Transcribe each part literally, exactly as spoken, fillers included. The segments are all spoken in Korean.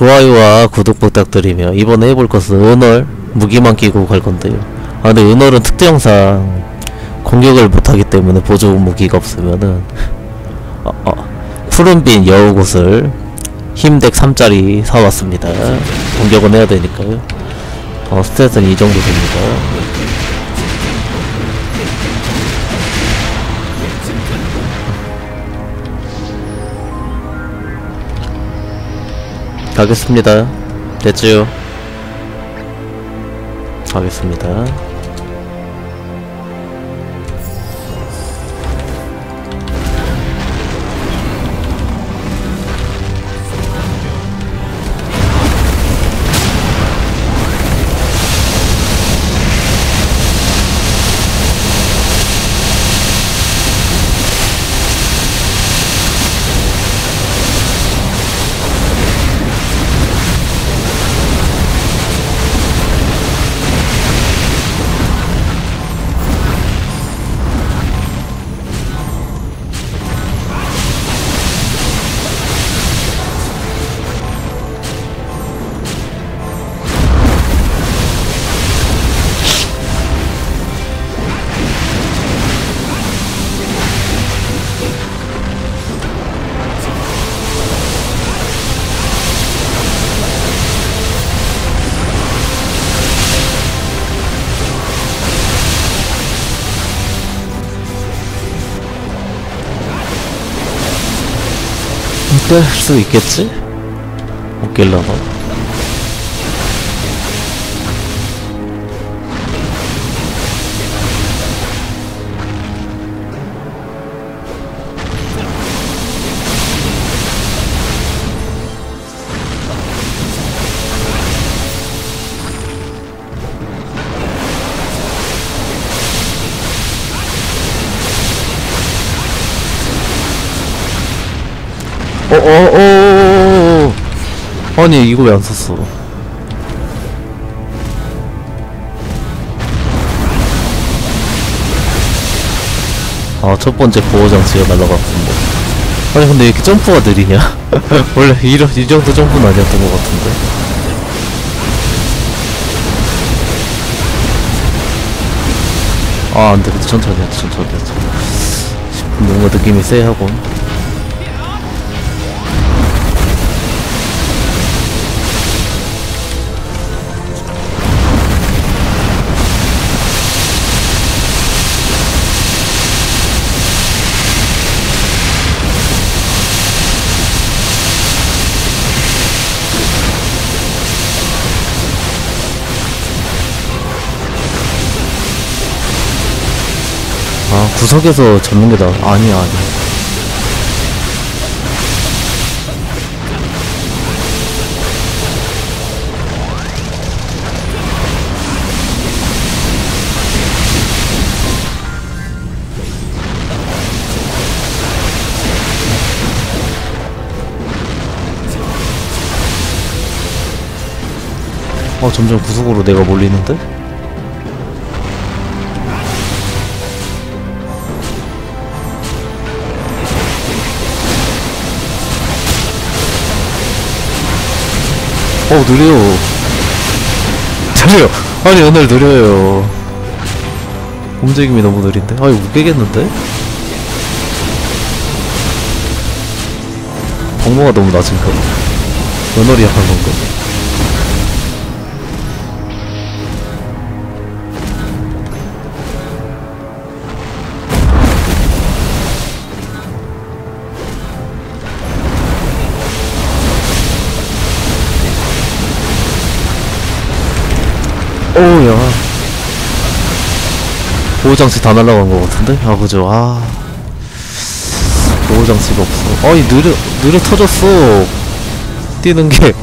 좋아요와 구독 부탁드리며 이번에 해볼 것은 은얼 무기만 끼고 갈 건데요. 아 근데 은얼은 특대형상 공격을 못하기 때문에 보조 무기가 없으면은 어, 어. 푸른빛 여우곳을 힘덱 삼짜리 사왔습니다. 공격은 해야 되니까요. 어 스탯은 이 정도 됩니다. 가겠습니다. 됐지요? 가겠습니다. 깰 수 있겠지? 못 깰라나? 어어어어어어 아니 이거 왜 안 썼어? 아 첫번째 보호장치가 날라갔는데 아니 근데 왜 이렇게 점프가 느리냐? 원래 이런 이 정도 점프는 아니었던 것 같은데. 아 안돼 천천히 하자 천천히 하자. 뭔가 느낌이 쎄하군. 아 구석에서 잡는 게 나. 아니야 아니야. 어 점점 구석으로 내가 몰리는데? 어 느려요. 느려. 아니 오늘 느려요. 움직임이 너무 느린데? 아 이거 못 깨겠는데? 방모가 너무 낮은가? 연월이 약한 건가? 오야 보호장치 다 날라간 것 같은데? 아 그죠. 아 보호장치가 없어. 아이 느려 느려 터졌어 뛰는 게.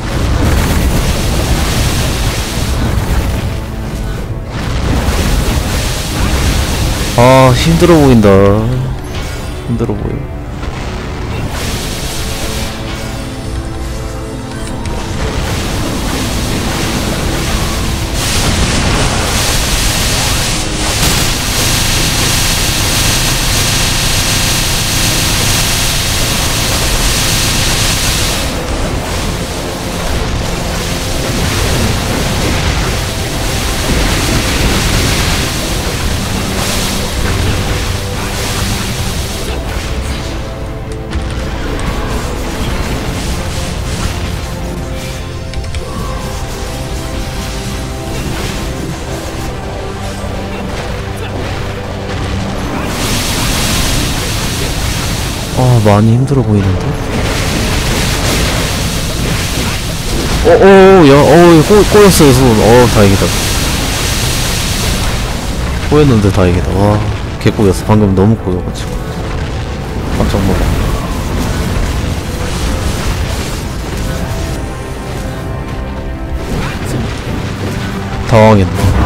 아 힘들어 보인다. 힘들어 보여. 아, 많이 힘들어 보이는데? 어, 어, 야, 어, 꼬, 꼬였어요, 손. 어, 다행이다. 꼬였는데 다행이다. 와, 개 꼬였어. 방금 너무 꼬여가지고. 깜짝 놀랐네. 당황했네.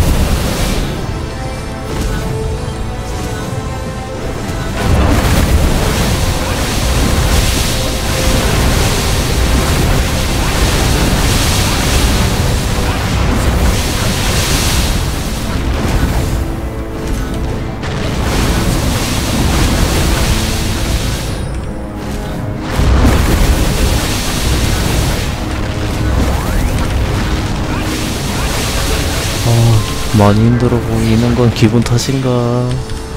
많이 힘들어 보이는 건 기분 탓인가?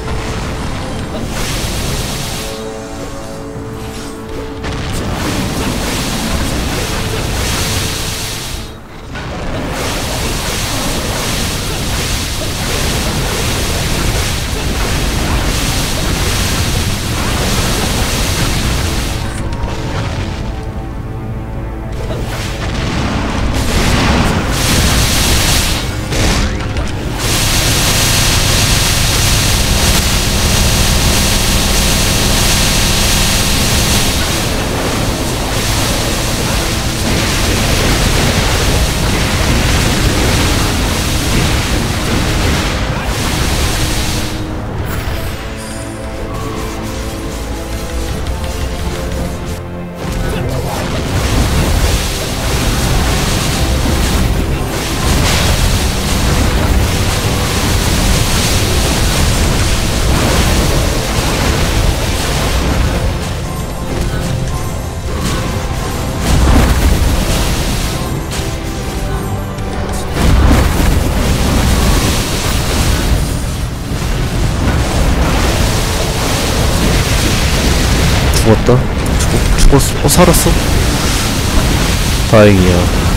죽었다? 죽, 죽었어? 어, 살았어? 다행이야.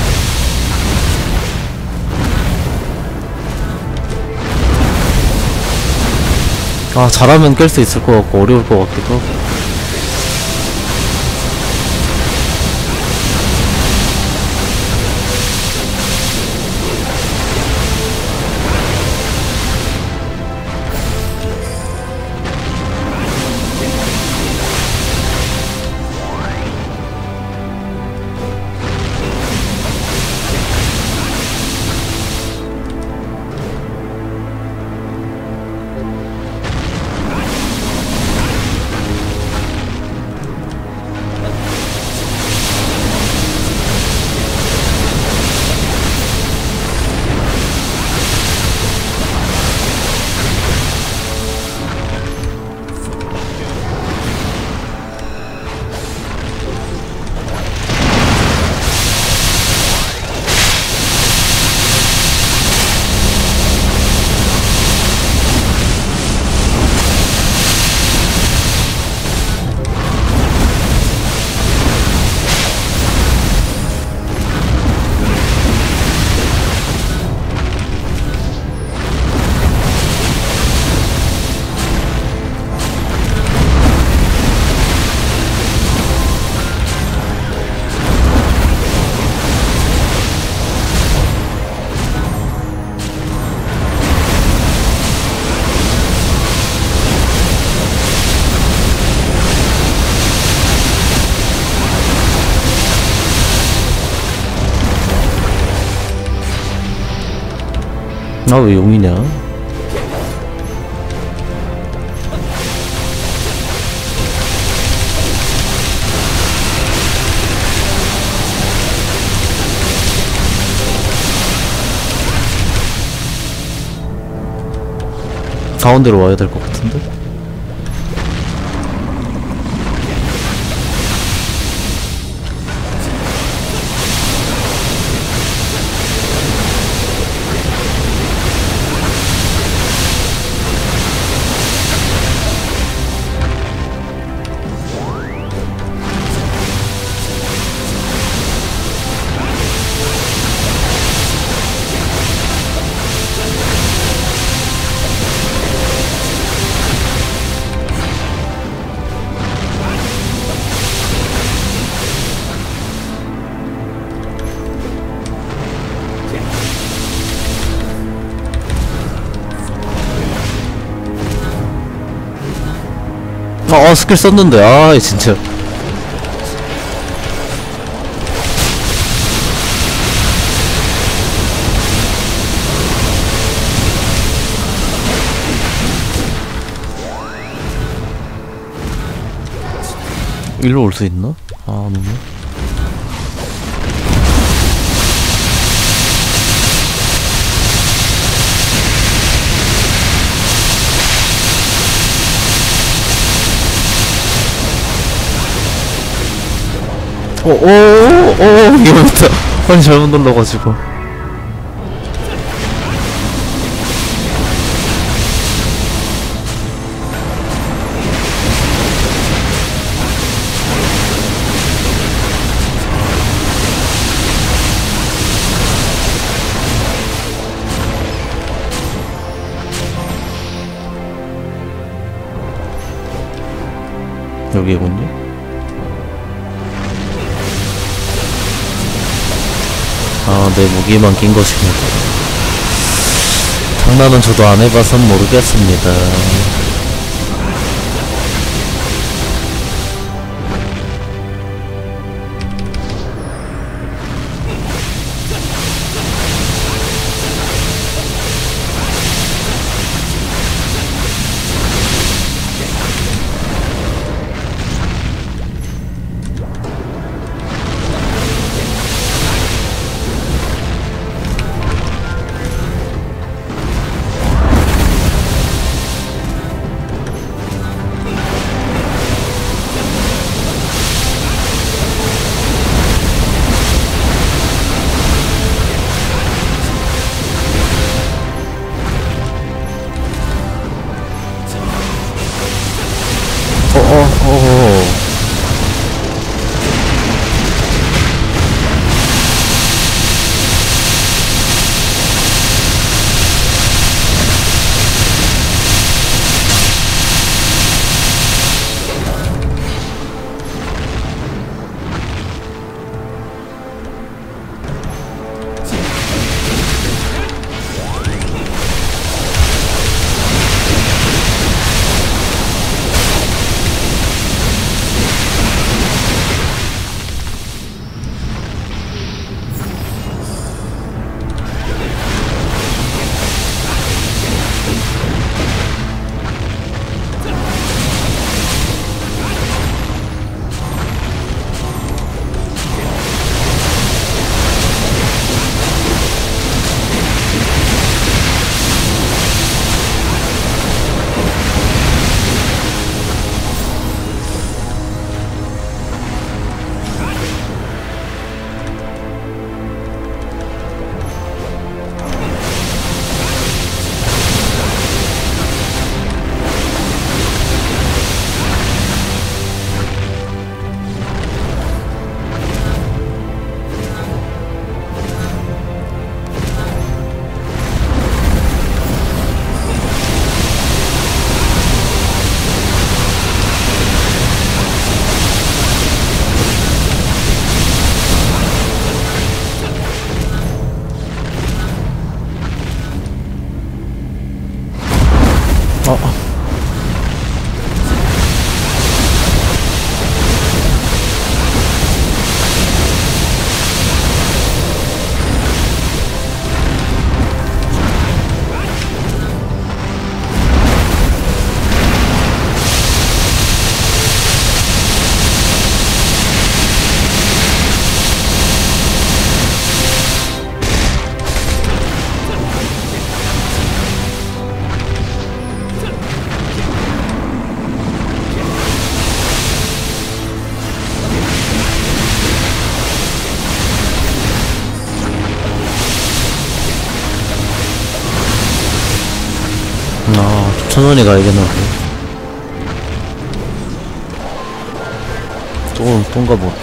아, 잘하면 깰 수 있을 것 같고 어려울 것 같기도 하고. 나 왜 용이냐? 가운데로 와야 될 것 같은데? 아 스킬 썼는데 아 진짜. 일로 올 수 있나? 아 너무. 오오오오 이거부터 아니 잘못 눌러가지고. 여기군요. 아, 내 무기만 낀 것입니다. 장난은 저도 안 해봐선 모르겠습니다. 어어어어 어. 아, 천원이 가야겠나 보네. 또, 똥가 뭐.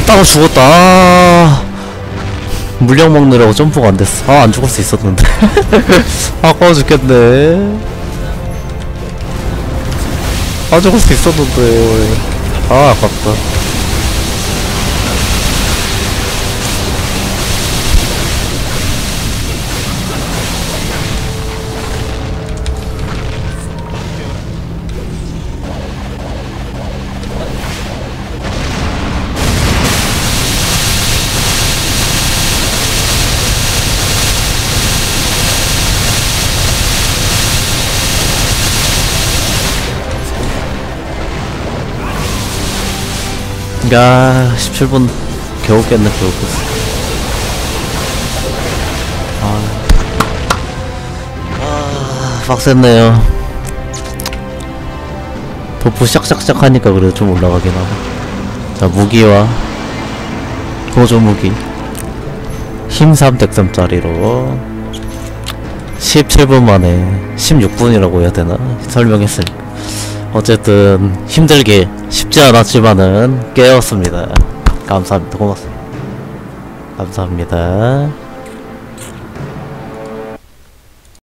맞다가 죽었다. 아, 물량 먹느라고 점프가 안 됐어. 아, 안 죽을 수 있었는데. 아까워 죽겠네. 안 죽을 수 있었는데. 아, 아깝다. 야, 십칠 분 겨우 깼네, 겨우 깼어. 아, 아, 빡셌네요. 버프 샥샥샥 하니까 그래도 좀 올라가긴 하네. 자, 무기와 보조 무기 힘 삼 덱삼 짜리로 십칠 분 만에 십육 분이라고 해야 되나? 설명했으니까. 어쨌든 힘들게 쉽지 않았지만은 깨웠습니다. 감사합니다. 고맙습니다. 감사합니다.